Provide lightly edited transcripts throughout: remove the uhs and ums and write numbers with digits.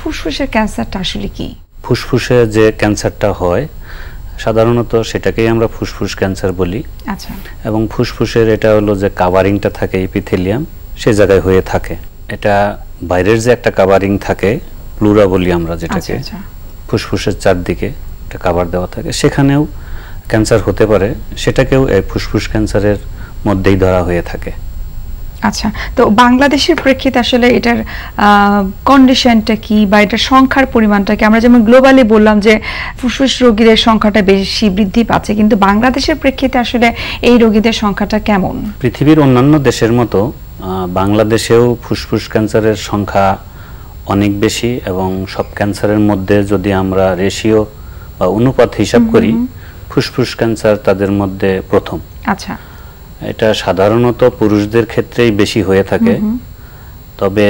ফুসফুসের ক্যান্সারটা আসলে কি? ফুসফুসে যে ক্যান্সারটা হয় সাধারণত সেটাকেই আমরা ফুসফুস ক্যান্সার বলি। আচ্ছা। এবং ফুসফুসের এটা হলো যে কাভারিংটা থাকে এপিথেলিয়াম, সেই জায়গায় হয়ে থাকে। এটা বাইরের যে একটা কাভারিং থাকে প্লুরা বলি আমরা যেটাকে, ফুসফুসের চারদিকে একটা কাভার দেওয়া থাকে, সেখানেও ক্যান্সার হতে পারে, সেটাকেও এই ফুসফুস ক্যান্সারের মধ্যেই ধরা হয়ে থাকে। আচ্ছা, তো বাংলাদেশের প্রেক্ষিতে আসলে এটার কন্ডিশনটা কি বা এটার সংখ্যার পরিমাণটা কি? আমরা যেমন গ্লোবালি বললাম যে ফুসফুস রোগীদের সংখ্যাটা বেশি বৃদ্ধি পাচ্ছে, কিন্তু বাংলাদেশের প্রেক্ষিতে আসলে এই রোগীদের সংখ্যাটা কেমন? পৃথিবীর অন্যান্য দেশের মতো বাংলাদেশেও ফুসফুস ক্যান্সারের সংখ্যা অনেক বেশি, এবং সব ক্যান্সারের মধ্যে যদি আমরা রেশিও বা অনুপাত হিসাব করি ফুসফুস ক্যান্সার তাদের মধ্যে প্রথম। আচ্ছা। এটা সাধারণত পুরুষদের ক্ষেত্রেই বেশি হয়ে থাকে, তবে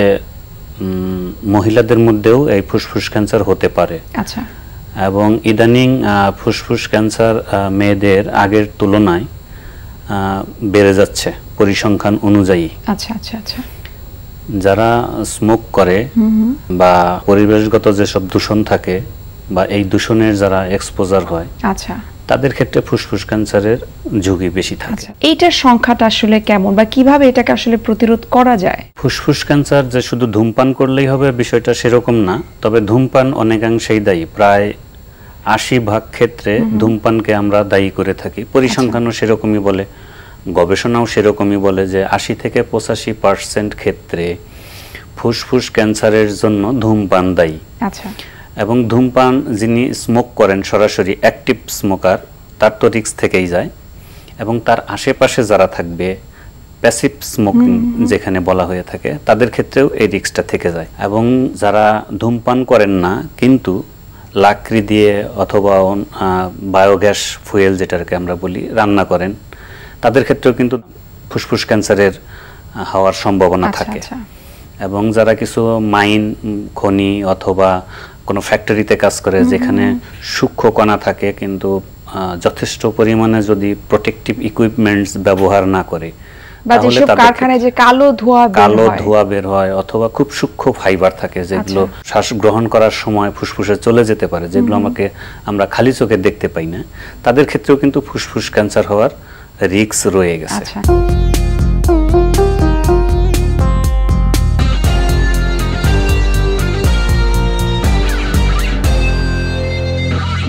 মহিলাদের মধ্যেও এই ফুসফুস ক্যান্সার হতে পারে। আচ্ছা। এবং ইদানিং ফুসফুস ক্যান্সার মেয়েদের আগের তুলনায় বেড়ে যাচ্ছে পরিসংখ্যান অনুযায়ী। আচ্ছা আচ্ছা আচ্ছা। যারা স্মোক করে বা পরিবেশগত যেসব দূষণ থাকে বা এই দূষণের যারা এক্সপোজার হয়, আচ্ছা, তাদের ক্ষেত্রে ফুসফুস ক্যান্সারের ঝুঁকি বেশি থাকে। এইটার সংখ্যাটা আসলে কেমন বা কিভাবে এটাকে আসলে প্রতিরোধ করা যায়? ফুসফুস ক্যান্সার যে শুধু ধূমপান করলেই হবে বিষয়টা সেরকম না, তবে ধূমপান অনেকাংশেই দায়ী। প্রায় ৮০% ক্ষেত্রে ধূমপানকে আমরা দায়ী করে থাকি। পরিসংখ্যানও সেরকমই বলে, গবেষণাও সেরকমই বলে যে ৮০ থেকে ৮৫% ক্ষেত্রে ফুসফুস ক্যান্সারের জন্য ধূমপান দায়ী। আচ্ছা। এবং ধূমপান যিনি স্মোক করেন সরাসরি অ্যাক্টিভ স্মোকার, তার তো রিস্ক থেকেই যায়, এবং তার আশেপাশে যারা থাকবে প্যাসিভ স্মোকিং যেখানে বলা হয়ে থাকে, তাদের ক্ষেত্রেও এই রিস্কটা থেকে যায়। এবং যারা ধূমপান করেন না কিন্তু লাকড়ি দিয়ে অথবা বায়োগ্যাস ফুয়েল যেটাকে আমরা বলি রান্না করেন, তাদের ক্ষেত্রেও কিন্তু ফুসফুস ক্যান্সারের হওয়ার সম্ভাবনা থাকে। এবং যারা কিছু মাইন খনি অথবা কোনো ফ্যাক্টরিতে কাজ করে যেখানে সূক্ষ্ম কণা থাকে, কিন্তু যথেষ্ট পরিমাণে যদি প্রোটেক্টিভ ইকুইপমেন্টস ব্যবহার না করে, তাহলে কারখানায় যে কালো ধোঁয়া বের হয় অথবা খুব সূক্ষ্ম ফাইবার থাকে যেগুলো শ্বাস গ্রহণ করার সময় ফুসফুসে চলে যেতে পারে, যেগুলো আমরা খালি চোখে দেখতে পাই না, তাদের ক্ষেত্রেও কিন্তু ফুসফুস ক্যান্সার হওয়ার রিস্ক রয়ে গেছে।